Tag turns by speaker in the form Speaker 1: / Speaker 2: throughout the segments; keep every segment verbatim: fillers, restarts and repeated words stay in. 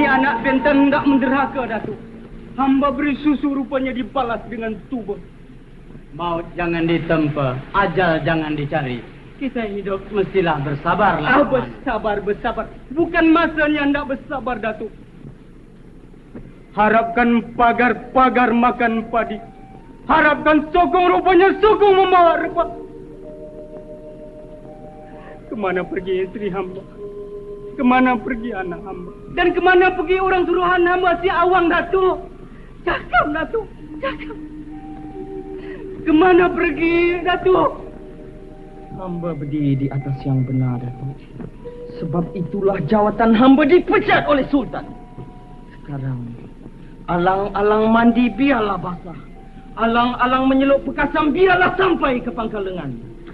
Speaker 1: anak benteng hendak menderhaka, Datuk. Hamba beri susu rupanya dibalas dengan tubuh.
Speaker 2: Maut jangan ditempa, ajal jangan dicari. Kita hidup mestilah bersabar.
Speaker 1: Ah, bersabar, bersabar. Bukan masanya hendak bersabar, Datuk. Harapkan pagar-pagar makan padi. Harapkan sokong rupanya sokong membawa repah. Kemana pergi istri hamba? Kemana pergi anak hamba? Dan kemana pergi orang suruhan hamba si Awang, Datuk? Cakap, Datuk, cakap. Kemana pergi, Datuk?
Speaker 3: Hamba berdiri di atas yang benar, Datuk. Sebab itulah jawatan hamba dipecat oleh Sultan. Sekarang, alang-alang mandi biarlah basah. Alang-alang menyelup bekasam biarlah sampai ke pangkal lengan.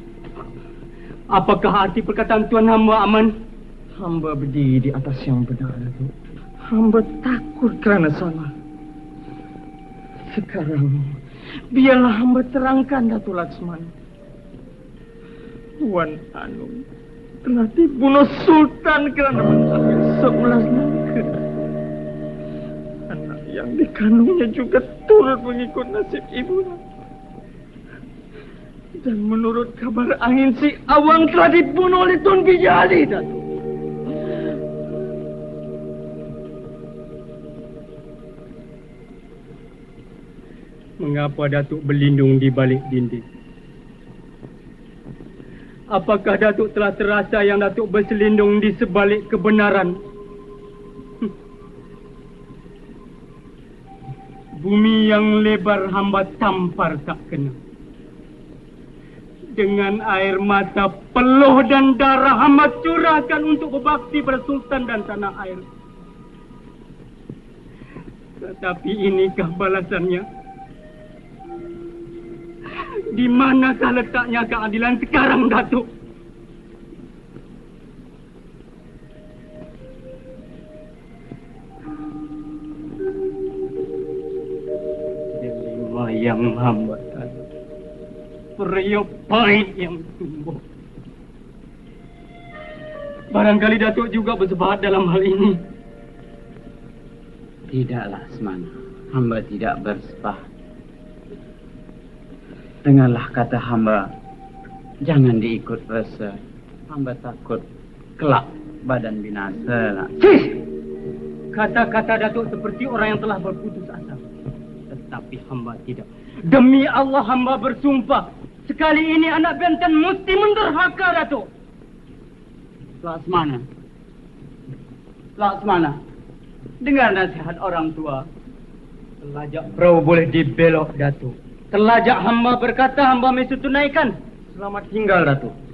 Speaker 1: Apakah arti perkataan Tuan hamba, Aman?
Speaker 3: Hamba berdiri di atas yang benar, Datuk. Hamba takut kerana salah. Sekarang, biarlah hamba terangkan, Datuk Laksmana. Tuan Anung telah dibunuh Sultan kerana mengambil seulas nangka. Anak yang dikandungnya juga turut mengikut nasib ibunya. Dan menurut kabar angin, si Awang telah dibunuh oleh Tun Bijali, Datuk.
Speaker 1: Mengapa Datuk berlindung di balik dinding? Apakah Datuk telah terasa yang Datuk berselindung di sebalik kebenaran? Hm. Bumi yang lebar hamba tampar tak kena. Dengan air mata peluh dan darah hamba curahkan untuk berbakti pada Sultan dan tanah air. Tetapi inikah balasannya? Di manakah letaknya keadilan sekarang, Datuk? Delima yang hamba tanam, periuk pahit yang tumbuh. Barangkali Datuk juga bersepakat dalam hal ini.
Speaker 2: Tidaklah, Semana. Hamba tidak bersepakat. Dengarlah kata hamba, jangan diikut rasa. Hamba takut kelak badan binasa.
Speaker 1: Cis! Kata-kata Datuk seperti orang yang telah berputus asa. Tetapi hamba tidak. Demi Allah hamba bersumpah, sekali ini anak benten mesti menderhaka, Datuk.
Speaker 2: Laksmana, Laksmana, dengar nasihat orang tua.
Speaker 1: Telajak perahu boleh dibelok, Datuk. Telajak hamba berkata hamba mesti tunaikan.
Speaker 3: Selamat tinggal, Datuk.